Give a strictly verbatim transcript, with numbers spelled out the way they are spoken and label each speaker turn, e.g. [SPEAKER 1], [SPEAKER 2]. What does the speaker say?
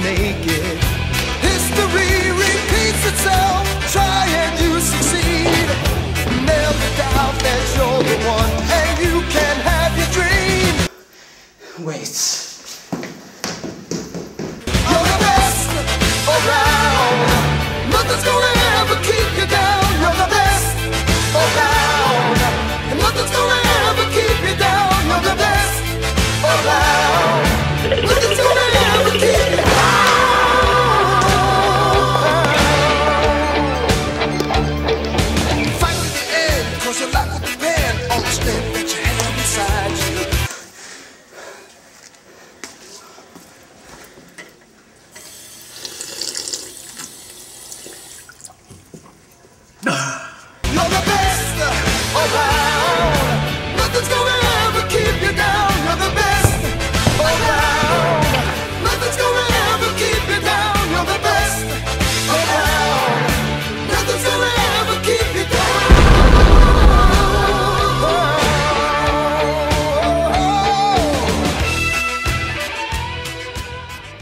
[SPEAKER 1] make it. History repeats itself, try and you succeed. Never doubt that you're the one and you can have your dream. Wait.